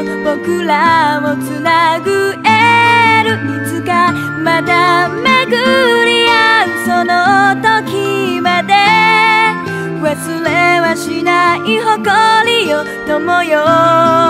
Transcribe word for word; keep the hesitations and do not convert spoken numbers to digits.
と僕らをつなぐエール、いつかまた巡り合うその時まで忘れはしない誇りよ友よ。